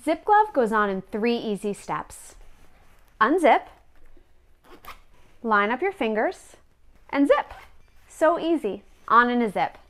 ZipGlove goes on in 3 easy steps. Unzip, line up your fingers, and zip. So easy. On in a zip.